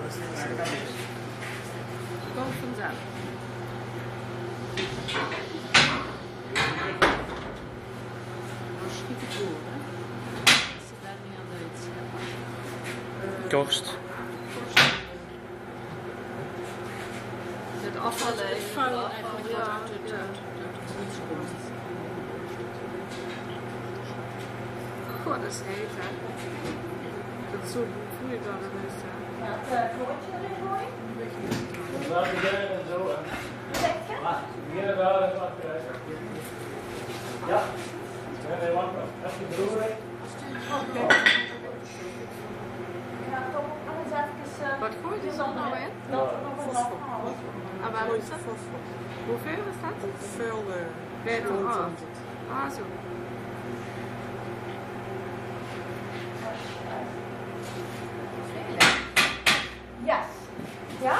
Komt vanzelf. Dan schiet het door, hè? Als ze daar niet aan deed. Korst. Het afval, het vuil eigenlijk wat uit de politie komt. God, dat is heet, hè? Dat is zo vloeibaar geweest, hè? Ja, het kloortje erin gooien. Laat beginnen en zo. Beginnen daar en achteruit. Ja. Nee, wacht maar. Even de broer weg. Oké. Ja, toch alles even... Wat gooit je dan nou in? Dat er nog wat afhalen. En waar is dat? Hoeveel is dat? Veel Bij de hand. Ah, zo. Yes. Ja?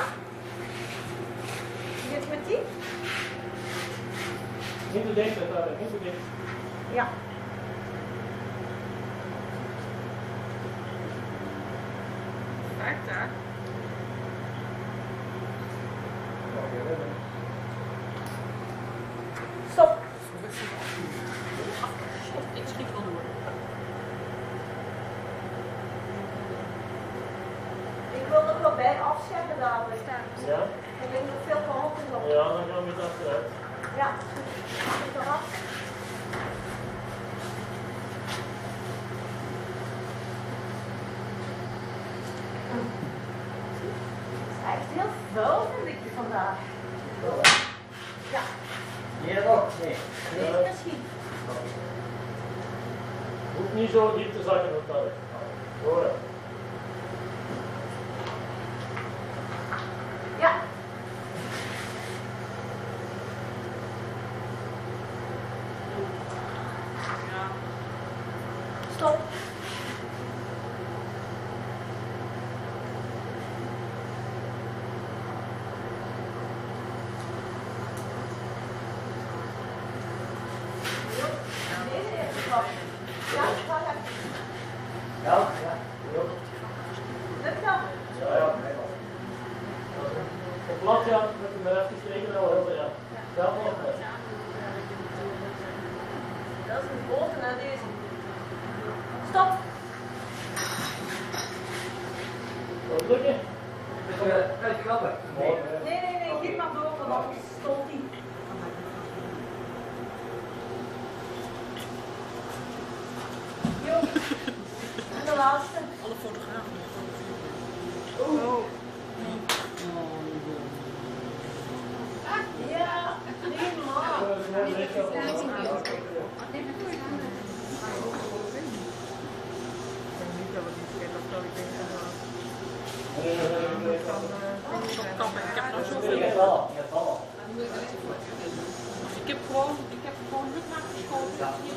Dit met die? Niet te denken, niet te denken. Ja. Kijk daar. Stop. Ik schiet wel door. Ik wil nog wel bij afschermen dadelijk. Ja? Er ligt nog veel geholpen op. Ja, dan gaan we het achteruit. Ja. Zit eraf. Het is echt heel vuil, vind ik vandaag. Ja. Hier ook? Nee. Deze misschien. Hoeft niet zo diep te zakken op dat. Hoor. Ja. Stop. Deze eerste klap. Ja, ga lekker. Ja, ja. Lukt dat? Ja, ja. Op plat ja, met de rest steken wel heel veel, ja. Ja, nog. Dat is een grote naar deze. Stop. Wat lukt je? Kan je klappen? Nee, giet maar door, want anders stolt hij. Jo. En de laatste. Alle fotografen. Oh. Ja, prima. Niet dat het niet vet of dat ik denk dat Ik heb gewoon niet nachgeschoten.